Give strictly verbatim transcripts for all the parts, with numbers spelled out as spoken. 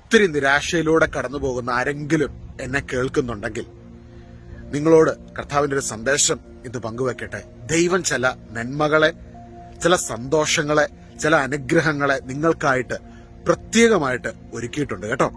ഒത്തിരി നിരാശയിലൂടെ കടന്നു പോകുന്ന ആരെങ്കിലും എന്നെ കേൾക്കുന്നുണ്ടെങ്കിൽ നിങ്ങളോട് കർത്താവിന്റെ ഒരു സന്ദേശം ഇത് പങ്കുവെക്കട്ടെ. ദൈവം ചില നന്മകളെ, ചില സന്തോഷങ്ങളെ, ചില അനുഗ്രഹങ്ങളെ നിങ്ങൾക്കായിട്ട് പ്രത്യേകമായിട്ട് ഒരുക്കിയിട്ടുണ്ട് കേട്ടോ.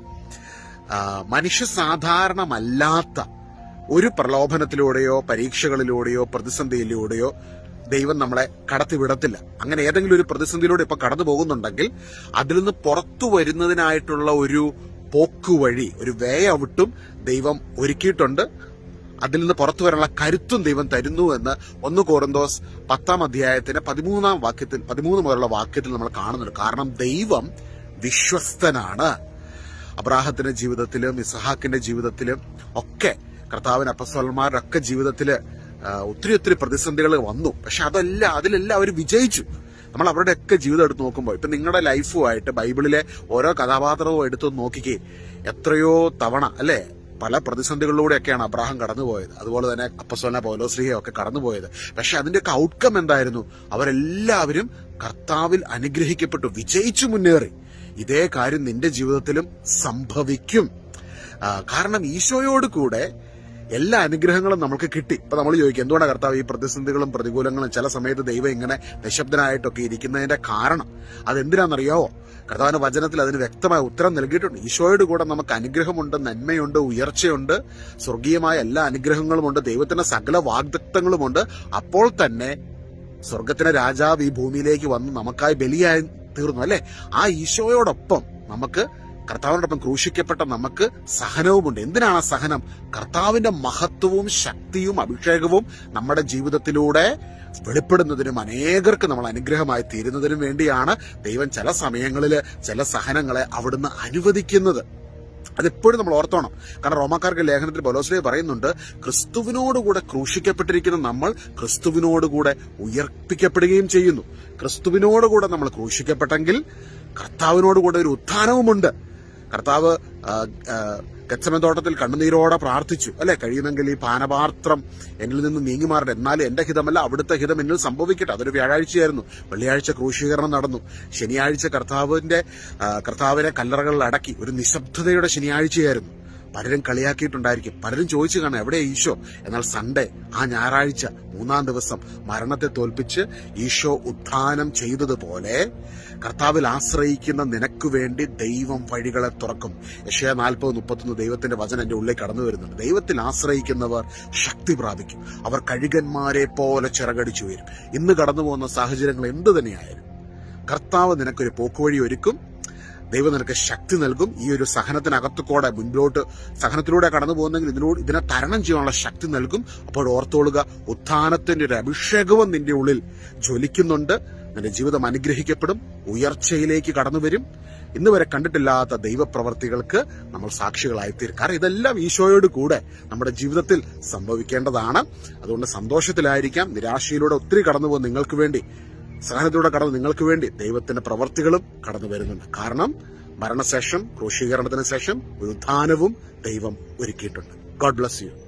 മനുഷ്യ സാധാരണമല്ലാത്ത ഒരു പ്രലോഭനത്തിലൂടെയോ പരീക്ഷകളിലൂടെയോ പ്രതിസന്ധിയിലൂടെയോ ദൈവം നമ്മളെ കടത്തിവിടത്തില്ല. അങ്ങനെ ഏതെങ്കിലും ഒരു പ്രതിസന്ധിയിലൂടെ ഇപ്പൊ കടന്നു പോകുന്നുണ്ടെങ്കിൽ അതിൽ നിന്ന് പുറത്തു വരുന്നതിനായിട്ടുള്ള ഒരു പോക്കുവഴി, ഒരു വേ ഔട്ടും ദൈവം ഒരുക്കിയിട്ടുണ്ട്. അതിൽ നിന്ന് പുറത്തു വരാനുള്ള കരുത്തും ദൈവം തരുന്നു എന്ന് ഒന്ന് കൊറിന്തോസ് പത്താം അധ്യായത്തിന് പതിമൂന്നാം വാക്യത്തിൽ പതിമൂന്ന് മുതലുള്ള വാക്യത്തിൽ നമ്മൾ കാണുന്നുണ്ട്. കാരണം ദൈവം വിശ്വസ്തനാണ്. അബ്രാഹത്തിന്റെ ജീവിതത്തിലും ഇസഹാക്കിന്റെ ജീവിതത്തിലും ഒക്കെ കർത്താവിന് അപ്പസ്തലന്മാരുടെ ഒക്കെ ജീവിതത്തില് ഒത്തിരി ഒത്തിരി പ്രതിസന്ധികൾ വന്നു. പക്ഷെ അതെല്ലാം അതിലെല്ലാം അവർ വിജയിച്ചു. നമ്മൾ അവരുടെ ഒക്കെ ജീവിതം എടുത്ത് നോക്കുമ്പോൾ ഇപ്പൊ നിങ്ങളുടെ ലൈഫുമായിട്ട് ബൈബിളിലെ ഓരോ കഥാപാത്രവും എടുത്ത് നോക്കിക്കേ, എത്രയോ തവണ അല്ലെ പല പ്രതിസന്ധികളിലൂടെയൊക്കെയാണ് അബ്രാഹാം കടന്നുപോയത്. അതുപോലെ തന്നെ അപ്പസ്തലനായ പൗലോസ്ലീഹയൊക്കെ കടന്നുപോയത്. പക്ഷെ അതിന്റെയൊക്കെ ഔട്ട്കം എന്തായിരുന്നു? അവരെല്ലാവരും കർത്താവിൽ അനുഗ്രഹിക്കപ്പെട്ടു, വിജയിച്ചു മുന്നേറി. ഇതേ കാര്യം നിന്റെ ജീവിതത്തിലും സംഭവിക്കും. കാരണം ഈശോയോട് കൂടെ എല്ലാ അനുഗ്രഹങ്ങളും നമുക്ക് കിട്ടി. ഇപ്പൊ നമ്മൾ ചോദിക്കും, എന്തുകൊണ്ടാണ് കർത്താവ് ഈ പ്രതിസന്ധികളും പ്രതികൂലങ്ങളും ചില സമയത്ത് ദൈവം ഇങ്ങനെ നിശബ്ദനായിട്ടൊക്കെ ഇരിക്കുന്നതിന്റെ കാരണം അതെന്തിനാണെന്നറിയാവോ? കർത്താവിന്റെ വചനത്തിൽ അതിന് വ്യക്തമായ ഉത്തരം നൽകിയിട്ടുണ്ട്. ഈശോയോട് കൂടെ നമുക്ക് അനുഗ്രഹമുണ്ട്, നന്മയുണ്ട്, ഉയർച്ചയുണ്ട്, സ്വർഗീയമായ എല്ലാ അനുഗ്രഹങ്ങളുമുണ്ട്, ദൈവത്തിന്റെ സകല വാഗ്ദത്തങ്ങളുമുണ്ട്. അപ്പോൾ തന്നെ സ്വർഗത്തിന്റെ രാജാവ് ഈ ഭൂമിയിലേക്ക് വന്ന് നമുക്കായി ബലിയായി തീർന്നു അല്ലെ. ആ ഈശോയോടൊപ്പം നമുക്ക്, കർത്താവിനോടൊപ്പം ക്രൂശിക്കപ്പെട്ട നമുക്ക് സഹനവുമുണ്ട്. എന്തിനാണ് സഹനം? കർത്താവിന്റെ മഹത്വവും ശക്തിയും അഭിഷേകവും നമ്മുടെ ജീവിതത്തിലൂടെ വെളിപ്പെടുന്നതിനും അനേകർക്ക് നമ്മൾ അനുഗ്രഹമായി തീരുന്നതിനും വേണ്ടിയാണ് ദൈവം ചില സമയങ്ങളിൽ ചില സഹനങ്ങളെ അവിടുന്ന് അനുവദിക്കുന്നത്. അതെപ്പോഴും നമ്മൾ ഓർത്തോണം. കാരണം റോമാക്കാർക്ക് ലേഖനത്തിൽ പൗലോസ്ലീഹ പറയുന്നുണ്ട്, ക്രിസ്തുവിനോടുകൂടെ ക്രൂശിക്കപ്പെട്ടിരിക്കുന്ന നമ്മൾ ക്രിസ്തുവിനോടുകൂടെ ഉയർപ്പിക്കപ്പെടുകയും ചെയ്യുന്നു. ക്രിസ്തുവിനോടുകൂടെ നമ്മൾ ക്രൂശിക്കപ്പെട്ടെങ്കിൽ കർത്താവിനോടുകൂടെ ഒരു ഉത്ഥാനവുമുണ്ട്. കർത്താവ് ഗത്സമന തോട്ടത്തിൽ കണ്ണുനീരോടെ പ്രാർത്ഥിച്ചു അല്ലെ, കഴിയുമെങ്കിൽ ഈ പാനപാത്രം എന്നിൽ നിന്ന് നീങ്ങിമാറട്ടെ, എന്നാലും എന്റെ ഹിതമല്ല അവിടുത്തെ ഹിതം എന്നിൽ സംഭവിക്കട്ടെ. അതൊരു വ്യാഴാഴ്ചയായിരുന്നു. വെള്ളിയാഴ്ച ക്രൂശീകരണം നടന്നു. ശനിയാഴ്ച കർത്താവിന്റെ കർത്താവിനെ കല്ലറകളിൽ അടക്കി. ഒരു നിശബ്ദതയുടെ ശനിയാഴ്ചയായിരുന്നു. പലരും കളിയാക്കിയിട്ടുണ്ടായിരിക്കും, പലരും ചോദിച്ചു കാണാം എവിടെ ഈശോ. എന്നാൽ സൺഡേ, ആ ഞായറാഴ്ച മൂന്നാം ദിവസം മരണത്തെ തോൽപ്പിച്ച് ഈശോ ഉത്ഥാനം ചെയ്തതുപോലെ കർത്താവിൽ ആശ്രയിക്കുന്ന നിനക്ക് വേണ്ടി ദൈവം വഴികളെ തുറക്കും. യശയ്യാ നാൽപ്പത് മുപ്പത്തൊന്ന് ദൈവത്തിന്റെ വചനം എന്റെ ഉള്ളിൽ കടന്നു വരുന്നുണ്ട്. ദൈവത്തിൽ ആശ്രയിക്കുന്നവർ ശക്തി പ്രാപിക്കും, അവർ കഴുകന്മാരെ പോലെ ചിറകടിച്ചു വരും. ഇന്ന് കടന്നു പോകുന്ന സാഹചര്യങ്ങൾ എന്തു തന്നെയായാലും കർത്താവ് നിനക്കൊരു പോക്കുവഴി ഒരുക്കും. ദൈവം നിനക്ക് ശക്തി നൽകും. ഈ ഒരു സഹനത്തിനകത്തുകൂടെ മുൻപോട്ട് സഹനത്തിലൂടെ കടന്നു പോകുന്നെങ്കിൽ ഇതിലൂടെ ഇതിനെ തരണം ചെയ്യാനുള്ള ശക്തി നൽകും. അപ്പോൾ ഓർത്തോളുക, ഉത്ഥാനത്തിന്റെ ഒരു അഭിഷേകവും നിന്റെ ഉള്ളിൽ ജ്വലിക്കുന്നുണ്ട്. നിന്റെ ജീവിതം അനുഗ്രഹിക്കപ്പെടും, ഉയർച്ചയിലേക്ക് കടന്നു വരും. ഇന്ന് വരെ കണ്ടിട്ടില്ലാത്ത ദൈവപ്രവർത്തികൾക്ക് നമ്മൾ സാക്ഷികളായിത്തീരും. കാരണം ഇതെല്ലാം ഈശോയോട് കൂടെ നമ്മുടെ ജീവിതത്തിൽ സംഭവിക്കേണ്ടതാണ്. അതുകൊണ്ട് സന്തോഷത്തിലായിരിക്കാം. നിരാശയിലൂടെ ഒത്തിരി കടന്നു പോകുന്ന നിങ്ങൾക്ക് വേണ്ടി, സഹനത്തിലൂടെ കടന്ന് നിങ്ങൾക്ക് വേണ്ടി ദൈവത്തിന്റെ പ്രവർത്തികളും കടന്നു വരുന്നുണ്ട്. കാരണം മരണശേഷം, ക്രൂശീകരണത്തിന് ശേഷം ഒരു ഉത്ഥാനവും ദൈവം ഒരുക്കിയിട്ടുണ്ട്. God bless U.